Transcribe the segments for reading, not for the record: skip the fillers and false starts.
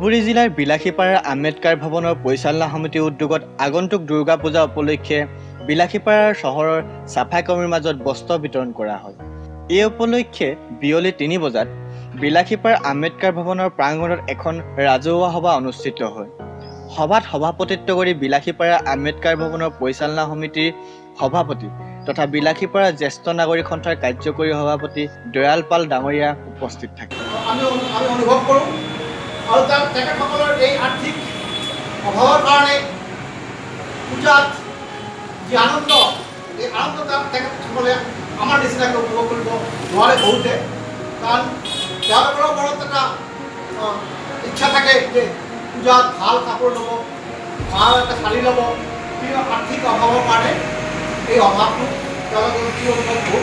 ধুবুৰী জিলাৰ বিলাসীপাৰাৰ আম্বেদকাৰ ভৱনৰ পৰিচালনা সমিতিৰ উদ্যোগত আগন্তুক দুৰ্গা পূজা উপলক্ষে বিলাসীপাৰাৰ চহৰৰ চাফাই কৰ্মীৰ মাজত বস্ত্ৰ বিতৰণ কৰা হয়। এই উপলক্ষে বিয়লি ৩ বজাত বিলাসীপাৰাৰ আম্বেদকাৰ ভৱনৰ প্ৰাংগণত এখন ৰাজহুৱা সভা অনুষ্ঠিত হয়। সভাত সভাপতিত্ব কৰি বিলাসীপাৰাৰ আম্বেদকাৰ ভৱনৰ পৰিচালনা সমিতিৰ সভাপতি তথা বিলাসীপাৰা জ্যেষ্ঠ নাগৰিক সন্থাৰ কাৰ্যকৰী সভাপতি দয়াল পাল ডাঙৰীয়া উপস্থিত থাকে। আমি অনুভৱ কৰোঁ আৰু তেখেতসকলৰ এই আৰ্থিক অভাৱৰ কাৰণে পূজাত যি আনন্দ, এই আনন্দ তেখেতসকলে আমাৰ নিচিনাকৈ উপভোগ কৰিব নোৱাৰে বহুতে, কাৰণ তেওঁলোকৰ মনত এটা ইচ্ছা থাকে যে পূজাত ভাল কাপোৰ ল'ব, ভাল এটা শাৰী ল'ব, কিন্তু আৰ্থিক অভাৱৰ কাৰণে এই অভাৱটো তেওঁলোকৰ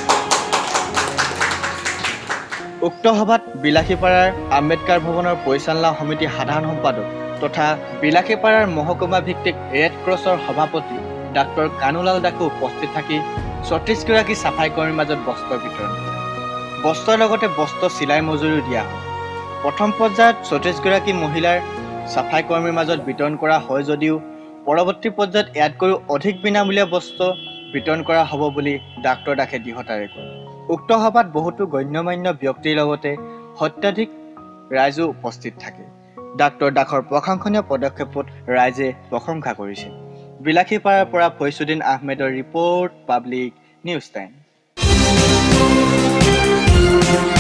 উক্ত সভাত বিলাসীপাৰাৰ আম্বেদকাৰ ভৱনৰ পৰিচালনা সমিতিৰ সাধাৰণ সম্পাদক তথা বিলাসীপাৰাৰ মহকুমা ভিত্তিক ৰেড ক্ৰছৰ সভাপতি ডাক্তৰ কানুলাল দাসো উপস্থিত থাকি ৩৬গৰাকী চাফাই কৰ্মীৰ মাজত বস্ত্ৰ বিতৰণ কৰে। বস্ত্ৰৰ লগতে বস্ত্ৰ চিলাই মজুৰিও দিয়া হয়। প্ৰথম পৰ্যায়ত ৩৬গৰাকী মহিলাৰ চাফাই কৰ্মীৰ মাজত বিতৰণ কৰা হয় যদিও পৰৱৰ্তী পৰ্যায়ত ইয়াতকৈও অধিক বিনামূলীয়া বস্ত্ৰ বিতৰণ কৰা হ'ব বুলি ডাক্তৰ দাসে দৃঢ়তাৰে কয়। উক্ত সভাত বহুতো গণ্যমান্য ব্যক্তিৰ লগতে শতাধিক ৰাইজো উপস্থিত থাকে। ডাক্তৰ দাসৰ প্ৰশংসনীয় পদক্ষেপত ৰাইজে প্ৰশংসা কৰিছে। বিলাসীপাৰাৰ পৰা ফৈছুদ্দিন আহমেদৰ ৰিপৰ্ট, পাব্লিক নিউজ টাইম।